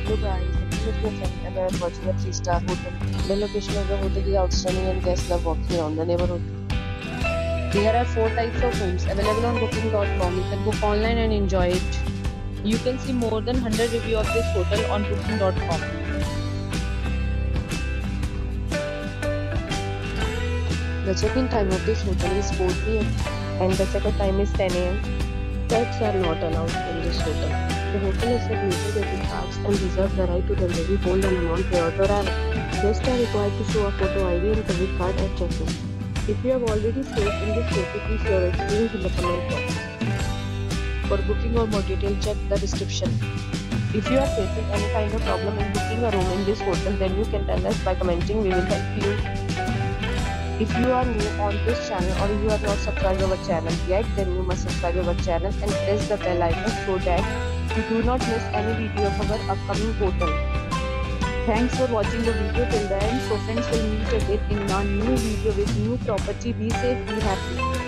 Hello guys, I'm with my friend and I'm watching a 3-star hotel. The location of the hotel is outstanding and guests love walking around the neighborhood. There are 4 types of rooms available on booking.com. You can book online and enjoy it. You can see more than 100 reviews of this hotel on booking.com. The check-in time of this hotel is 4 p.m. and the check-out time is 10 a.m. Pets are not allowed in this hotel. The hotel accepts major credit cards and reserves the right to temporarily hold an amount prior to arrival. Guests are required to show a photo ID and credit card at check-in. If you have already stayed in this hotel, please share your experience in the comment box. For booking or more details, check the description. If you are facing any kind of problem in booking a room in this hotel, then you can tell us by commenting. We will help you. If you are new on this channel or you are not subscribed our channel yet, then you must subscribe our channel and press the bell icon so that you do not miss any video of our upcoming hotel. Thanks for watching the video till the end. So friends, will meet again in a new video with new property. Be safe, be happy.